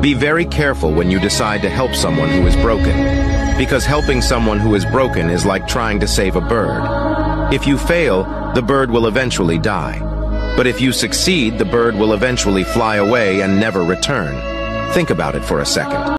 Be very careful when you decide to help someone who is broken, because helping someone who is broken is like trying to save a bird. If you fail, the bird will eventually die. But if you succeed, the bird will eventually fly away and never return. Think about it for a second.